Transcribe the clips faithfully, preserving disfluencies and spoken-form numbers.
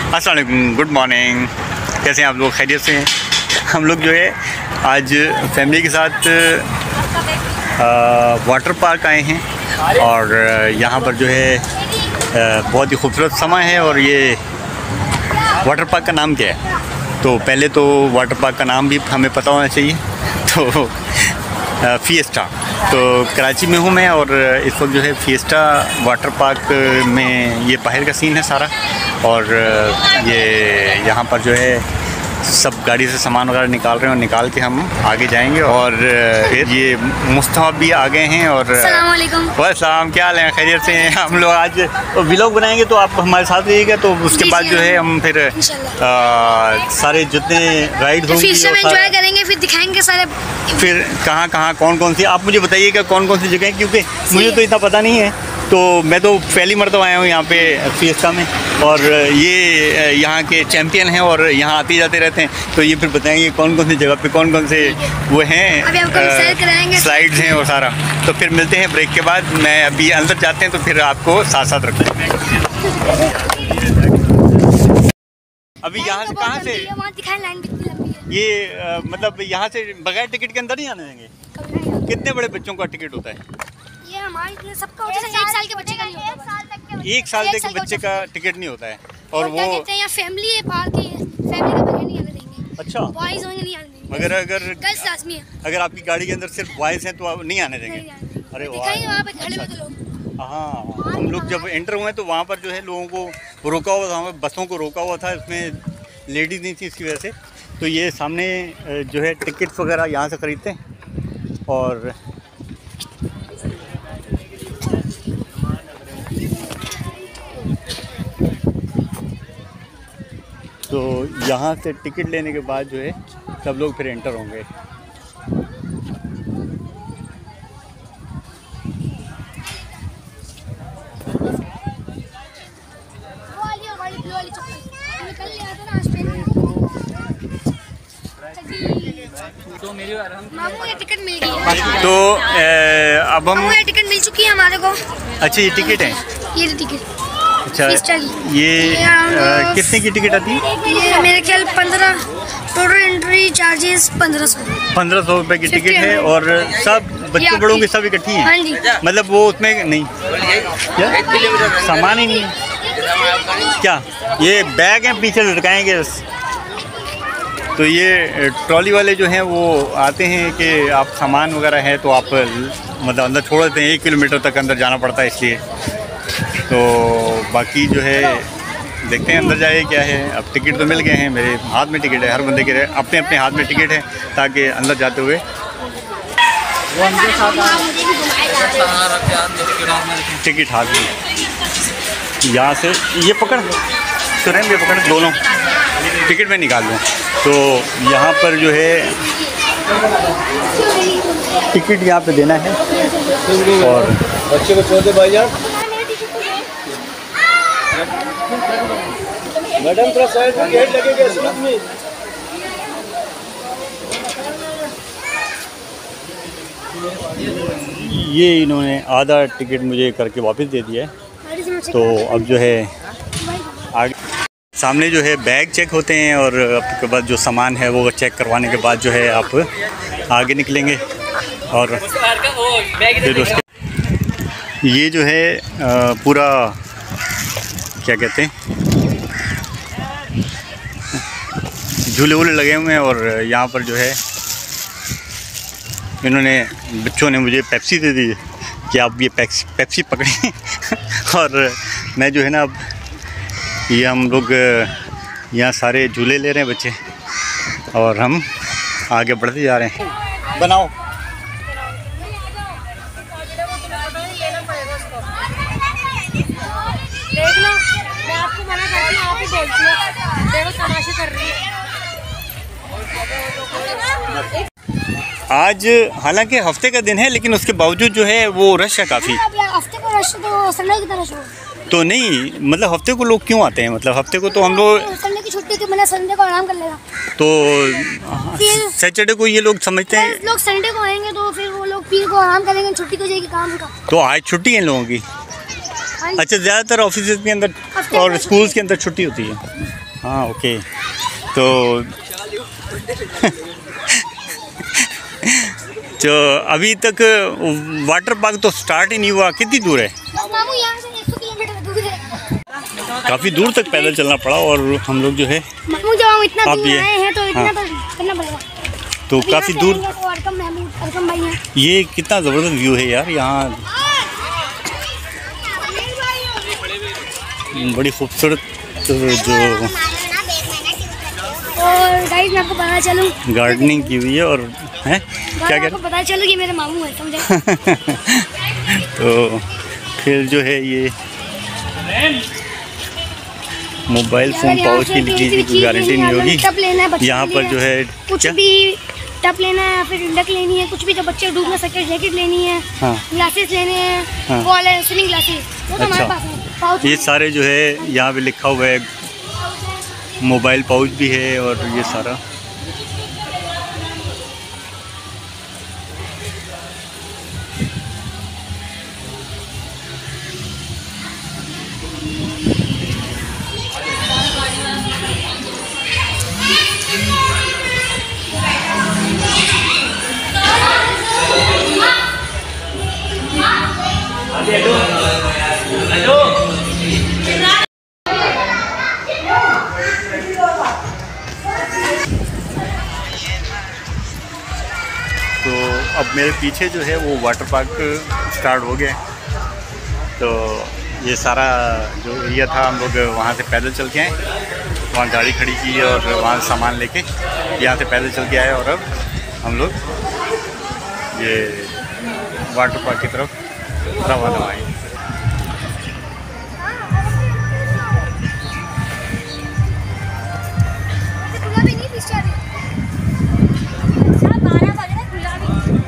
अस्सलाम वालेकुम, good morning. कैसे हैं आप लोग? खैरियत से हैं? हम लोग जो है आज फैमिली के साथ वाटर पार्क आए हैं और यहाँ पर जो है आ, बहुत ही खूबसूरत समय है। और ये वाटर पार्क का नाम क्या है? तो पहले तो वाटर पार्क का नाम भी हमें पता होना चाहिए। तो फिएस्टा, तो कराची में हूँ मैं और इस वक्त जो है फिएस्टा वाटर पार्क में ये बाहर का सीन है सारा। और ये यहाँ पर जो है सब गाड़ी से सामान वगैरह निकाल रहे हैं और निकाल के हम आगे जाएंगे। और ये मुस्तफ़ा भी आ गए हैं। और अस्सलाम वालेकुम। वालेकुम, क्या हाल है? खैरियत से हैं? हम लोग आज व्लॉग बनाएंगे तो आप हमारे साथ रहिएगा। तो उसके बाद जो है हम फिर आ, सारे जितने राइड होंगे एंजॉय करेंगे, फिर दिखाएंगे सारे, फिर कहाँ कहाँ कौन कौन सी, आप मुझे बताइएगा कौन कौन सी जगह है, क्योंकि मुझे तो इतना पता नहीं है। तो मैं तो पहली मरतबा आया हूँ यहाँ पे फिएस्टा में और ये यहाँ के चैम्पियन हैं और यहाँ आते जाते रहते हैं। तो ये फिर बताएंगे कौन कौन सी जगह पे कौन कौन से वो हैं, स्लाइड्स हैं और सारा। तो फिर मिलते हैं ब्रेक के बाद। मैं अभी अंदर जाते हैं तो फिर आपको साथ साथ रखते हैं। अभी यहाँ से कहाँ से ये आ, मतलब यहाँ से बगैर टिकट के अंदर नहीं आने देंगे? कितने बड़े बच्चों का टिकट होता है? ये हमारे सबका होता है, एक साल के बच्चे का नहीं होता। एक साल के बच्चे का टिकट नहीं होता है। और वो कहते हैं फैमिली है, पार्क है, फैमिली के बगैर नहीं आने देंगे। अच्छा, बॉयज होंगे नहीं आने देंगे। मगर अगर गर्ल्स लाजमी है। अगर आपकी गाड़ी के अंदर सिर्फ बॉयज हैं तो आप नहीं आने देंगे? अरे दिखाएंगे वहाँ पे खड़े हुए लोग। हाँ, हम लोग जब एंटर हुए तो वहाँ पर जो है लोगों को रोका हुआ था, बसों को रोका हुआ था, इसमें लेडीज़ नहीं थी इसकी वजह से। तो ये सामने जो है टिकट्स वगैरह यहाँ से ख़रीदते हैं। और तो यहाँ से टिकट लेने के बाद जो है सब लोग फिर एंटर होंगे। टिकट मिल गई। तो ए, अब हम टिकट मिल चुकी है हमारे को। अच्छा, ये टिकट है? ये टिकट। अच्छा, ये आ, कितने की टिकट आती है? ये मेरे ख्याल पंद्रह, टोटल एंट्री चार्जेस पंद्रह सौ पंद्रह सौ रुपये की टिकट है। और सब बच्चों बड़ों की सब इकट्ठी हैं? हाँ जी। मतलब वो उसमें नहीं क्या सामान ही नहीं है क्या? ये बैग हैं पीछे लटकाएंगे बस। तो ये ट्रॉली वाले जो हैं वो आते हैं कि आप सामान वगैरह है तो आप मतलब अंदर छोड़ देते हैं। एक किलोमीटर तक अंदर जाना पड़ता है इसलिए। तो बाकी जो है देखते हैं अंदर जाए क्या है। अब टिकट तो मिल गए हैं, मेरे हाथ में टिकट है, हर बंदे के अपने अपने हाथ में टिकट है ताकि अंदर जाते हुए टिकट हाथ में यहाँ से ये पकड़ सुरेन भी पकड़ दोनों टिकट में निकाल दूँ। तो यहाँ पर जो है टिकट यहाँ पे देना है और बच्चे को छोड़ दे भाईजान। मैडम थोड़ा साइड में गेट लगेगा इसमें में। ये इन्होंने आधा टिकट मुझे करके वापस दे दिया है। तो अब जो है आगे सामने जो है बैग चेक होते हैं और आपके बाद जो सामान है वो चेक करवाने के बाद जो है आप आगे निकलेंगे। और फिर उसके ये जो है पूरा क्या कहते हैं झूले वूले लगे हुए हैं। और यहाँ पर जो है इन्होंने बच्चों ने मुझे पेप्सी दे दी कि आप ये पेप्सी पेप्सी पकड़ें। और मैं जो है ना अब ये हम लोग यहाँ सारे झूले ले रहे हैं बच्चे और हम आगे बढ़ते जा रहे हैं। बनाओ देख लो, मैं आपको मना करती हूँ, आप ही बोलती हो, देखो तमाशे कर रही है। आज हालांकि हफ्ते का दिन है लेकिन उसके बावजूद जो है वो रश है काफ़ी। हफ्ते को रश तो संडे की तरह तो नहीं, मतलब हफ्ते को लोग क्यों आते हैं? मतलब हफ्ते को तो हम लोग संडे की छुट्टी थी, मैंने संडे को आराम कर लेगा। तो सैटरडे को ये लोग समझते हैं लोग संडे को आएंगे तो फिर वो लोग पीर को आराम करेंगे, छुट्टी हो जाएगी काम का। तो आज छुट्टी है लोगों की? अच्छा, ज़्यादातर ऑफिस के अंदर और स्कूल्स के अंदर छुट्टी होती है। हाँ ओके, तो तो अभी तक वाटर पार्क तो स्टार्ट ही नहीं हुआ। कितनी दूर है? मामू यहाँ से एक सौ किलोमीटर दूर है। काफ़ी दूर तक पैदल चलना पड़ा और हम लोग जो है मामू जब हम इतना आप दूर ये- आए हैं तो इतना हाँ। तो करना पड़ेगा। तो अभी काफ़ी यहाँ से दूर। आएंगे तो अरकम महमूद अरकम भाई हैं। ये कितना ज़बरदस्त व्यू है यार, यहाँ बड़ी खूबसूरत जो और गाइस मैं आपको पता चलूँ गार्डनिंग की हुई है और है क्या आपको क्या पता चलूँ कि मेरे मामू है, समझे? तो फिर जो है ये मोबाइल फ़ोन अगर यहाँ पाउच से की कोई की भी कोई चीज़ गारंटी लेनी नहीं है, होगी। अगर टप लेना है बच्चे यहाँ के पर लिए, जो है कुछ क्या? भी टप लेना है या फिर डक लेनी है, कुछ भी जो बच्चे डूब ना सके, जैकेट लेनी है, हाँ। ग्लासेस लेने हैं, हाँ। बॉल है, स्विमिंग ग्लासेस, वो तो हमारे अच्छा। पास है। पाउच ये है। सारे जो है यहाँ पे लिखा हुआ है, मोबाइल पाउच भी है और ये सारा। तो अब मेरे पीछे जो है वो वाटर पार्क स्टार्ट हो गया है। तो ये सारा जो एरिया था हम लोग वहाँ से पैदल चल के आए, वहाँ गाड़ी खड़ी की और वहाँ से सामान लेके यहाँ से पैदल चल के आए और अब हम लोग ये वाटर पार्क की तरफ रवाना हुए। खुला भी नहीं फिश अभी। अच्छा, बारह बज रहे, खुला भी नहीं।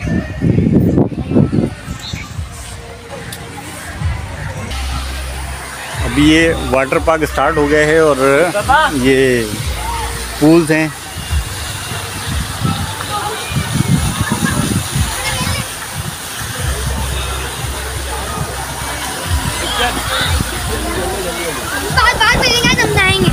अभी ये वाटर पार्क स्टार्ट हो गया है और ये पूल्स हैं। बात बात मिलेंगे समझाएंगे।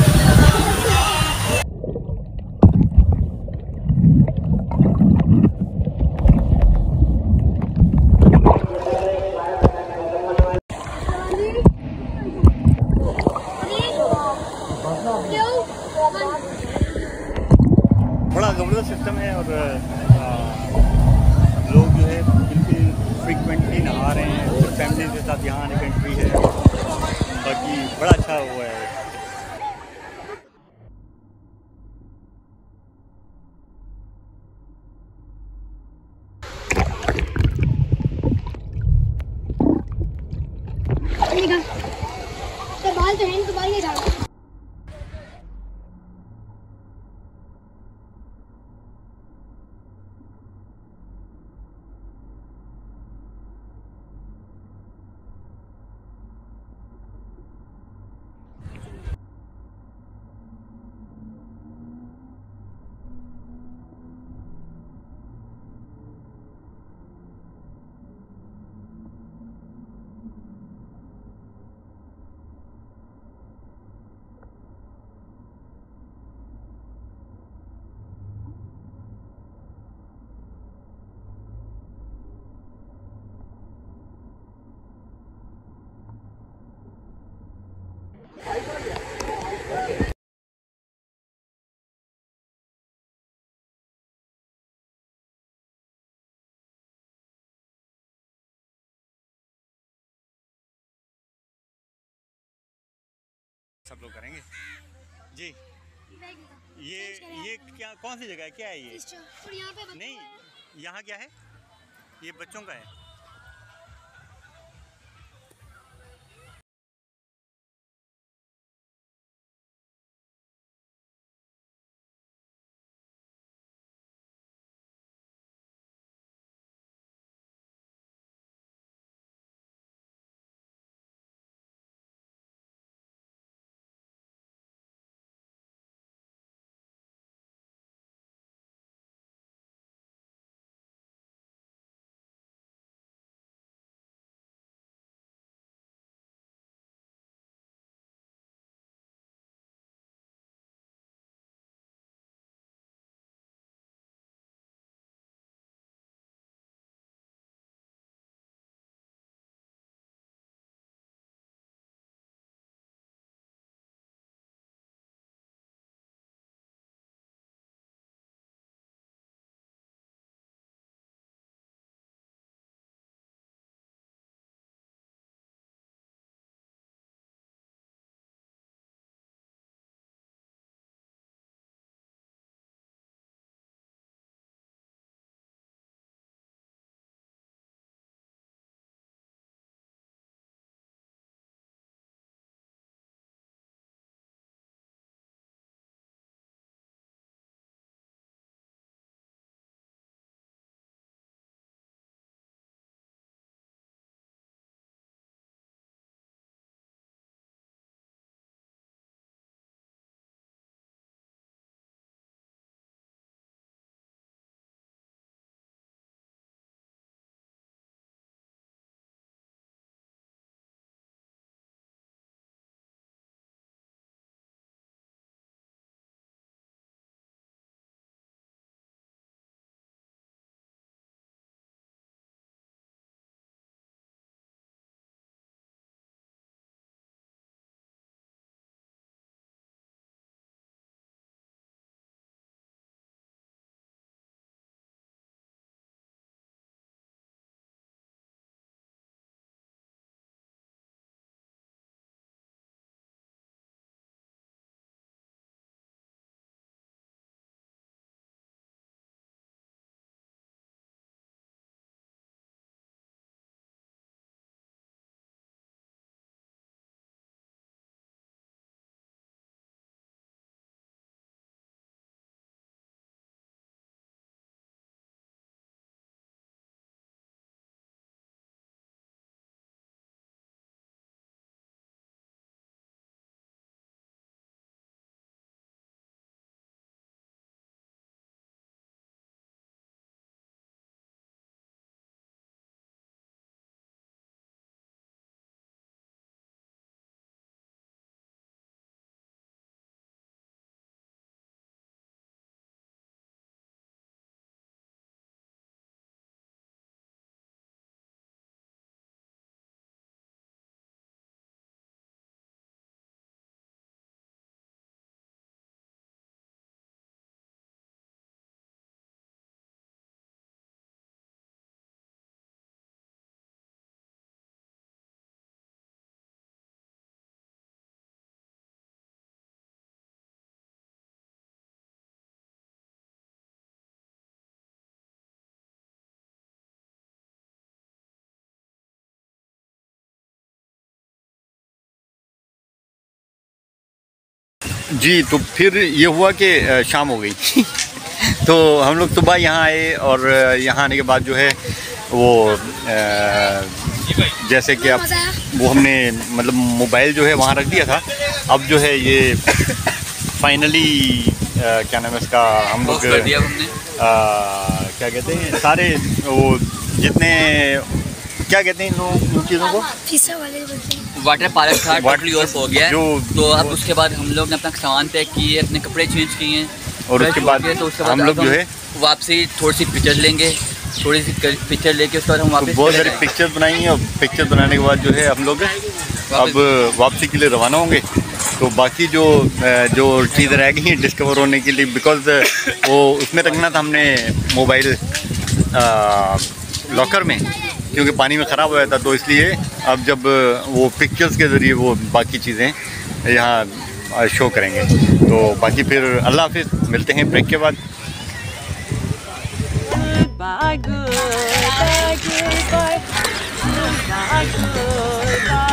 बड़ा ज़बरदस्त सिस्टम है और आ, लोग जो है बिल्कुल फ्रिक्वेंटली नहा रहे हैं। फिर फैमिली के साथ यहाँ आने का एंट्री है, बाकी बड़ा अच्छा हुआ है। तो बाल तो हैं, तो बाल नहीं डालो। सब लोग करेंगे जी। ये ये क्या, कौन सी जगह है, क्या है ये? और यहाँ पे बच्चों नहीं, का है। यहाँ क्या है? ये बच्चों का है। जी, तो फिर ये हुआ कि अ, शाम हो गई तो हम लोग सुबह यहाँ आए और यहाँ आने के बाद जो है वो अ, जैसे कि अब वो हमने मतलब मोबाइल जो है वहाँ रख दिया था। अब जो है ये फाइनली क्या नाम है इसका, हम लोग कर दिया हमने। क्या कहते हैं सारे वो जितने क्या कहते हैं इन लोग इन चीज़ों को, फीसा वाले बोलते हैं। वाटर पार्क था टोटली ऑफ हो गया है। जो- तो अब उसके बाद हम लोग ने अपना सामान पैक किए, अपने कपड़े चेंज किए हैं और उसके बाद तो उसके हम बाद लोग अब जो है वापसी थोड़ी सी पिक्चर लेंगे, थोड़ी सी पिक्चर लेके उसके बाद हम तो वापस बहुत चले सारी जाएंगे। पिक्चर बनाई हैं और पिक्चर बनाने के बाद जो है हम लोग अब वापसी के लिए रवाना होंगे। तो बाकी जो जो चीज़ें रह गई हैं डिस्कवर होने के लिए, बिकॉज वो उसमें रखना था हमने मोबाइल लॉकर में, क्योंकि पानी में ख़राब हो गया था। तो इसलिए अब जब वो पिक्चर्स के ज़रिए वो बाकी चीज़ें यहाँ शो करेंगे। तो बाकी फिर अल्लाह हाफिज़, मिलते हैं ब्रेक के बाद। Goodbye, goodbye, goodbye, goodbye, goodbye.